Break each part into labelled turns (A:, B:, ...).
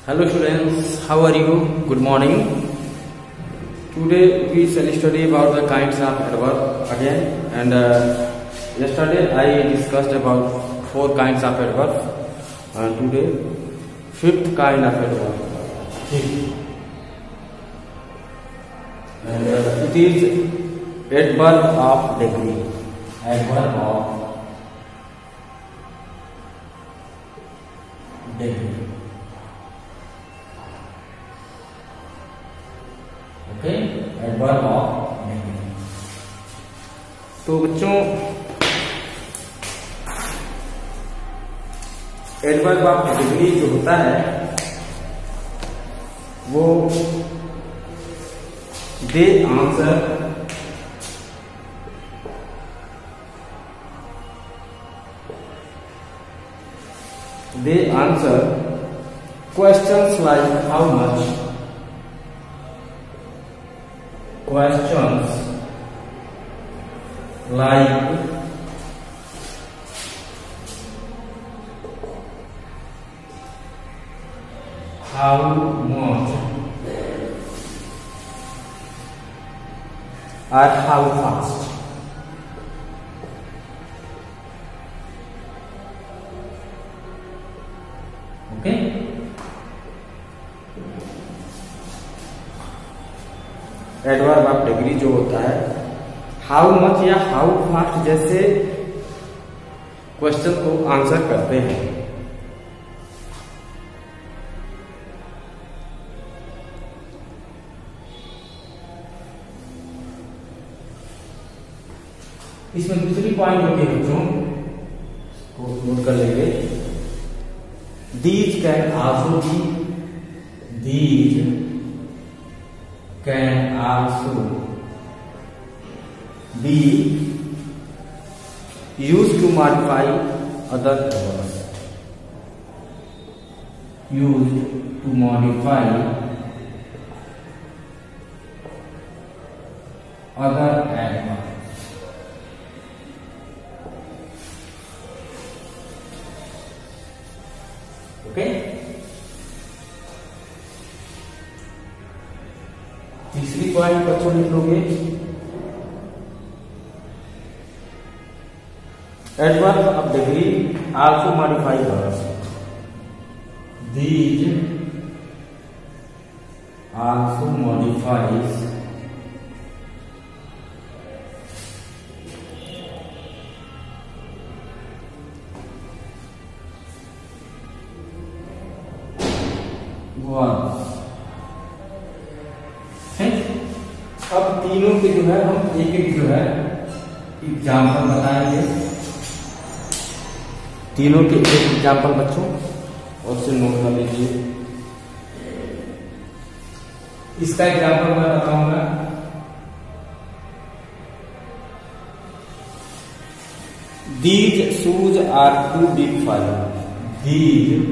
A: Hello students, how are you? Good morning. Today we shall study about the kinds of adverb again, and yesterday I discussed about 4 kinds of adverbs, and today 5th kind of adverb. And it is adverb of degree. Adverb of degree. Okay, adverb of degree. तो बच्चों, adverb of degree जो होता है वो they answer questions like how much, questions like how much or how fast. Okay, adverb of degree जो होता है how much या हाउ फास्ट जैसे क्वेश्चन को आंसर करते हैं। इसमें दूसरी पॉइंट होती है बच्चों, को नोट कर लेंगे। These can also be, these can also be used to modify other verbs. Used to modify other adverbs. Okay. तीसरी पॉइंट बच्चों लिख लोगे, adverb of degree also modify verbs. These also modifies verbs. अब तीनों के जो है हम एक एक जो है एग्जाम्पल बताएंगे, तीनों के एक एग्जाम्पल बच्चों, और से नोट कर लीजिए। इसका एग्जाम्पल मैं बताऊंगा। These shoes are too big for you. These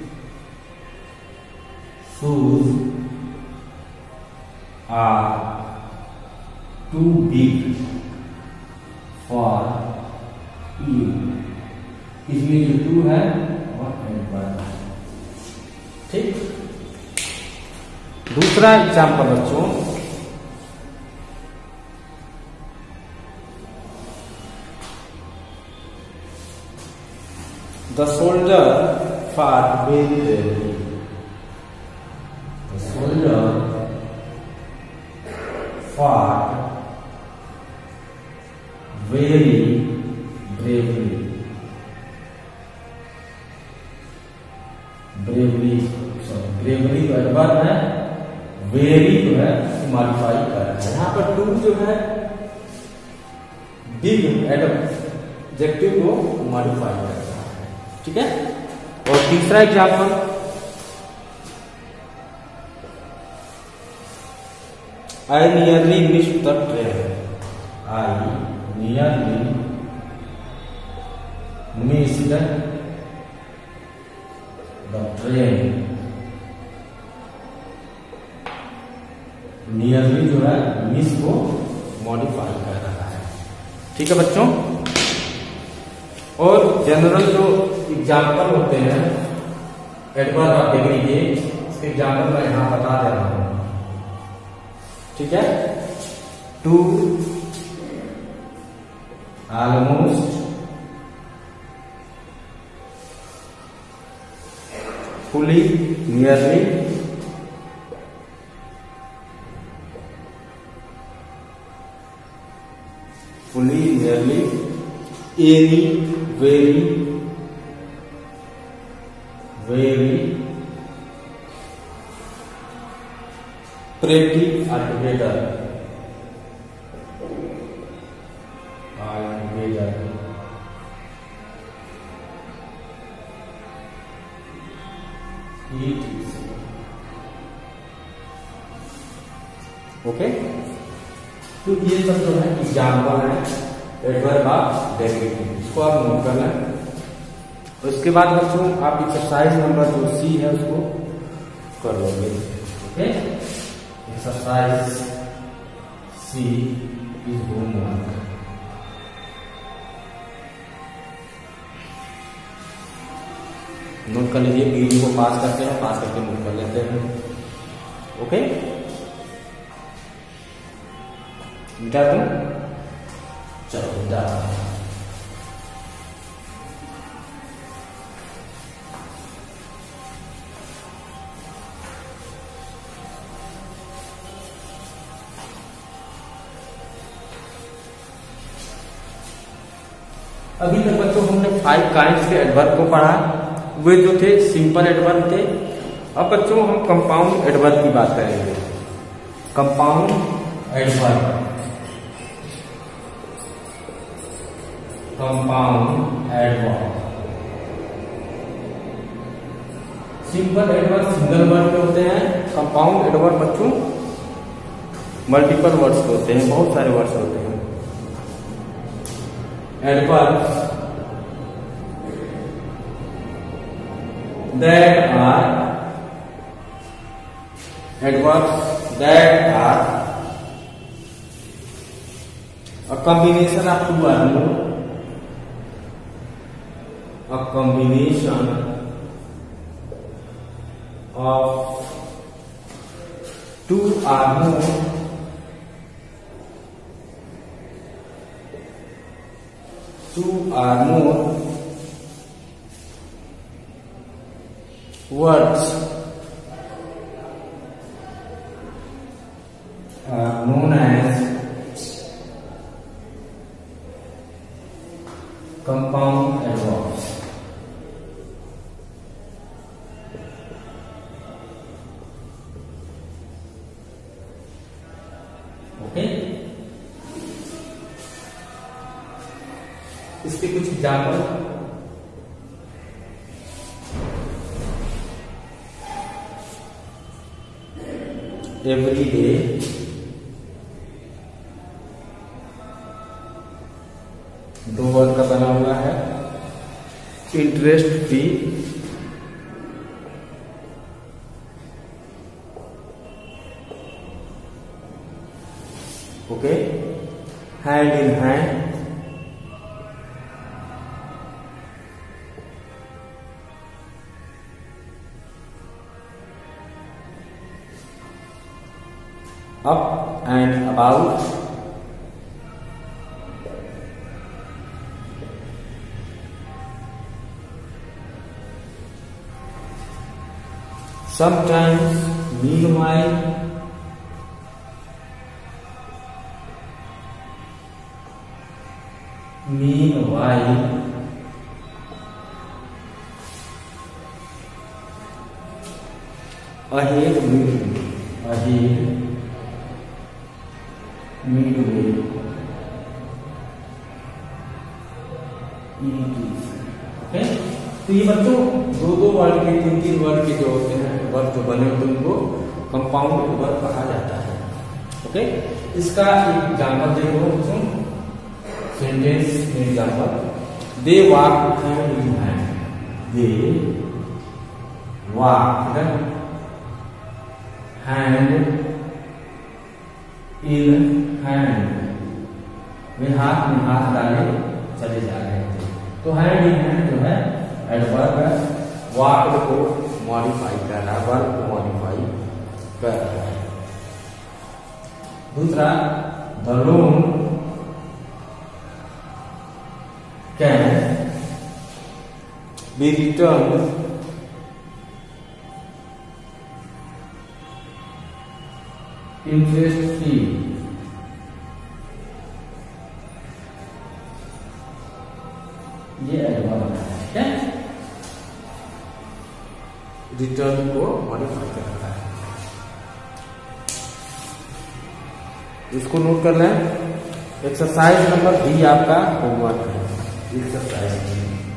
A: shoes are too big for you. इसमें जो टू है और एडवर्ब है। ठीक, दूसरा एग्जाम्पल बच्चों, the soldier fought very bravely. The soldier fought very bravely. Bravely, sorry, bravery तो एडवर्ब है, वेरी जो है मॉडिफाई कर रहा है। यहाँ पर टू जो है बिग एडजेक्टिव को मॉडिफाई कर रहा है। ठीक है, और तीसरा example, I nearly missed the train. I nearly missed the train. Nearly जो है मिस को मॉडिफाई कर रहा है। ठीक है बच्चों, और जनरल जो एग्जाम्पल होते हैं एडवर्ब ऑफ डिग्री के, इसके एग्जाम्पल मैं यहाँ बता दे रहा हूँ, ठीक है। Too, almost, fully, nearly, fully, nearly, any, very, very, pretty, altogether, altogether, it is, okay। तो ये सब जो है एग्जाम्पल है एडवर्ब ऑफ डेरिवेटिव, इसको आप नोट कर लें। उसके बाद बच्चों आप एक्सरसाइज नंबर जो सी है उसको कर लोगे, okay. Exercise C is homework. Note कर लीजिए, वीडियो को पास करते हैं, पास करके नोट कर लेते हैं, ओके। मिटा दूं, चलो मिटा। अभी तक बच्चों हमने 5 काइंड्स के एडवर्ब को पढ़ा, वे जो थे सिंपल एडवर्ब थे। अब बच्चों हम कंपाउंड एडवर्ब की बात करेंगे। Compound adverb, compound adverb, simple adverb single word के होते हैं। कंपाउंड एडवर्ब बच्चों मल्टीपल वर्ड्स के होते हैं, बहुत सारे वर्ड्स होते हैं। Adverbs that are, adverbs that are a combination of two or more, a combination of two or more words are known as compound adverbs. Okay, इसके कुछ एग्जाम्पल एवरी डे, दो वर्ड का बना हुआ है। Interest free, okay. Hand in hand, up and about, sometimes, meanwhile, ahead, midway, okay. तो ये बच्चों दो वर्ड के, तीन वर्ड के जो होते हैं वर्ड जो बने होते हैं उनको कंपाउंड वर्ड कहा जाता है, ओके। इसका एक एग्जांपल देखो बच्चों, सेंटेंस में example, they walk hand in hand, they walk hand in hand, वे हाथ में हाथ डाले चले जा रहे थे। तो हैंड इन हैंड जो है एडवर्ब है, वॉक को मॉडिफाई कर रहा है, वर्ब को मॉडिफाई कर रहा है। दूसरा, the loan can be return interest free. ये एडवर्ब है, ठीक है, रिटर्न को मॉडिफाई करता है। इसको नोट कर लें। एक्सरसाइज नंबर बी आपका होमवर्क है। एक्सरसाइज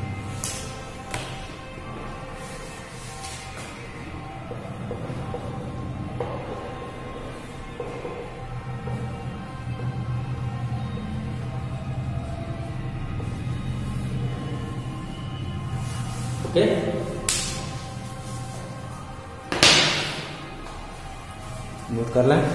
A: ओके, नोट कर लें।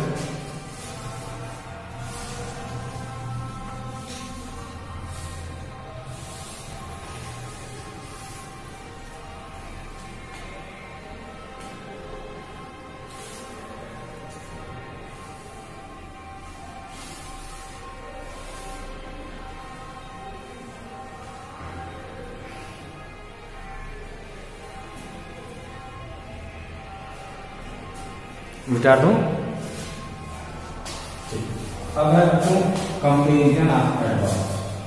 A: मिटा दूं। अब है बच्चों कंपेरिजन ऑफ एडवर्ब।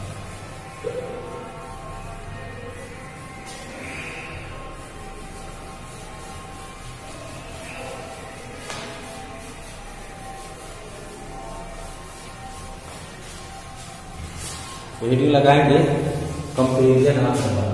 A: हेडिंग लगाएंगे कंपेरिजन ऑफ एडवर्ब।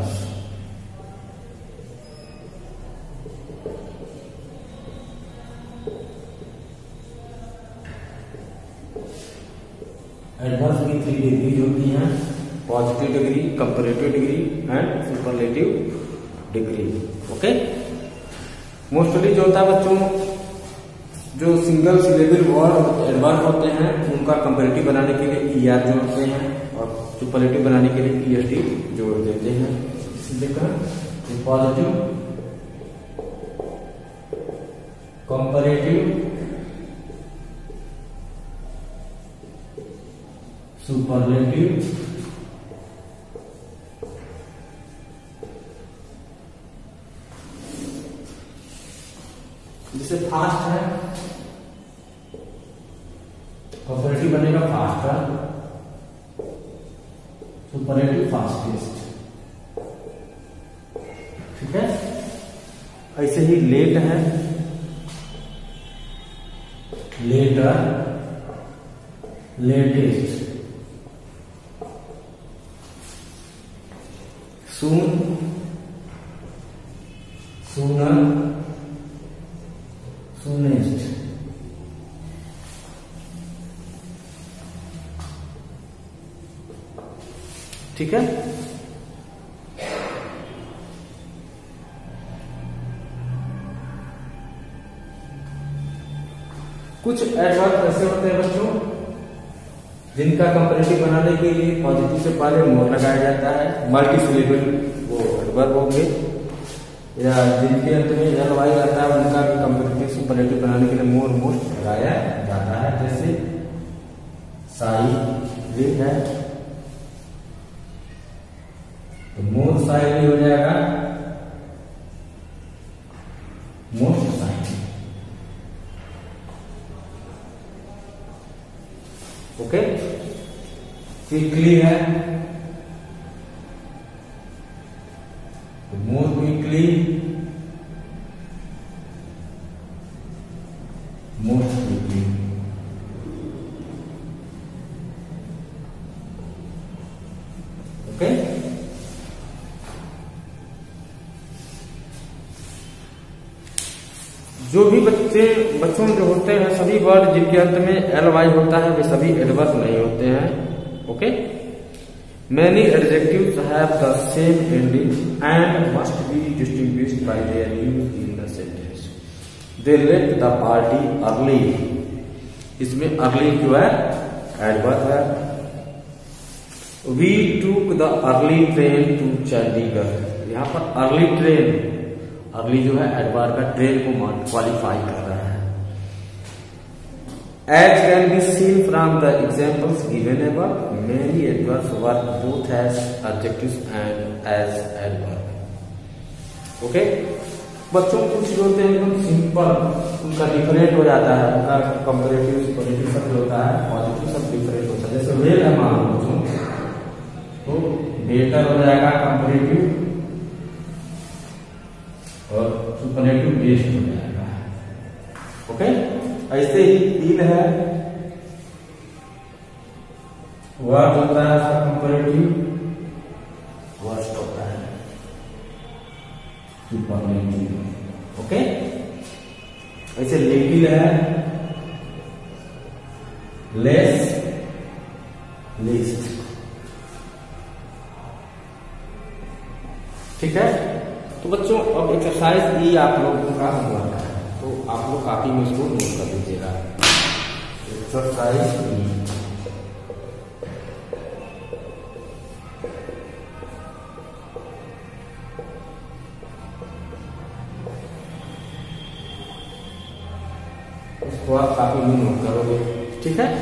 A: एडवर्ब की 3 डिग्री होती हैं, positive degree, comparative degree and superlative degree. Okay, mostly जो होता है बच्चों, जो सिंगल सिलेबल वर्ड एडवर्ब होते हैं उनका कंपैरेटिव बनाने के लिए ईआर जोड़ते हैं और सुपरलेटिव बनाने के लिए ईएसटी जोड़ देते हैं। इसलिए पॉजिटिव, कंपैरेटिव, सुपरलेटिव, जैसे फास्ट है, कंपैरेटिव बनेगा फास्टर, सुपरलेटिव फास्टेस्ट, ठीक है। ऐसे ही लेट है, later, latest, soon, sooner, soonest, ठीक है। कुछ एडवर्ब ऐसे होते हैं बच्चों जिनका कंपैरेटिव बनाने के लिए पॉजिटिव से पहले मोर लगाया जाता है, मल्टी सिलेबल वो एडवर्ब होंगे, या जिनके अंत में एल वाई आता है उनका भी कंपैरेटिव सुपरलेटिव बनाने के लिए मोर मोस्ट लगाया जाता है। जैसे साई है तो मोर साई हो जाएगा मोस्ट साई। ओके, क्विकली है तो more quickly, most quickly. Okay, जो भी बच्चों जो होते हैं सभी वर्ड जिनके अंत में एल वाई होता है वे सभी एडवर्ब नहीं होते हैं। Okay, many adjectives have the same ending and must be distinguished by their use in the sentence. They left the party early, इसमें अर्ली क्यों है, एडवर्ब है। We took the early train to Chandigarh, यहाँ पर early train, early जो है adverb का train को क्वालिफाई कर रहा है। As can be seen from the examples given above, many adverbs work both as adjectives and as adverb. Okay? बच्चों कुछ जो होते हैं एकदम सिंपल, उनका डिफरेंट हो जाता है, उनका कंपैरेटिव सुपरलेटिव सब जो होता है पॉजिटिव सब डिफरेंट होता है। जैसे वेल है मान लो बच्चों, तो बेटर हो जाएगा कंपैरेटिव और सुपरलेटिव बेस्ट हो जाएगा। ओके? ऐसे ही इल है, वर्स्ट होता है उसका कंपैरेटिव, वर्स्ट होता है सुपरलेटिव। ओके? ऐसे लिटिल है, लेस, लीस्ट। ठीक है? तो बच्चों अब एक्सरसाइज ई आप लोगों का होमवर्क है, तो आप लोग कॉपी में इसको नोट कर लीजिएगा। एक्सरसाइज ई, इसको आप कॉपी में नोट करोगे। ठीक है?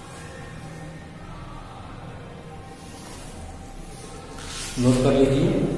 A: नोट कर लीजिए।